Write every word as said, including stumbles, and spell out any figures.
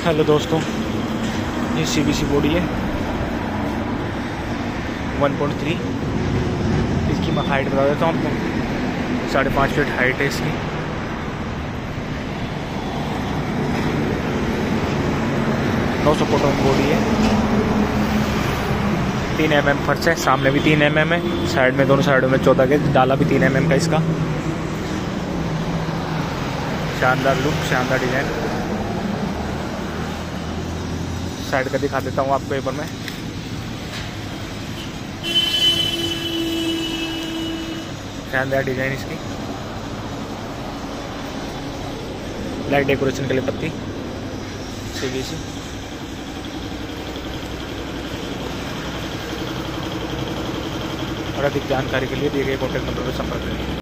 Hello दोस्तों, ये C B C body है वन पॉइंट थ्री। इसकी मैं हाइट बता देता हूँ आपको। साढ़े पाँच फीट हाइट है इसकी। नौ सौ फोटो बॉडी है। तीन एम एम फर्श है, सामने भी तीन एम एम है, साइड में दोनों साइडों में चौदह के डाला भी तीन एम एम का इसका। शानदार लुक, शानदार डिजाइन। साइड का दिखा देता हूँ आपको एक बार मैं। शानदार डिजाइन इसकी। लाइट डेकोरेशन के लिए पत्ती सीबीसी। और अधिक जानकारी के लिए दिए गए कॉन्टैक्ट नंबर पर संपर्क करें।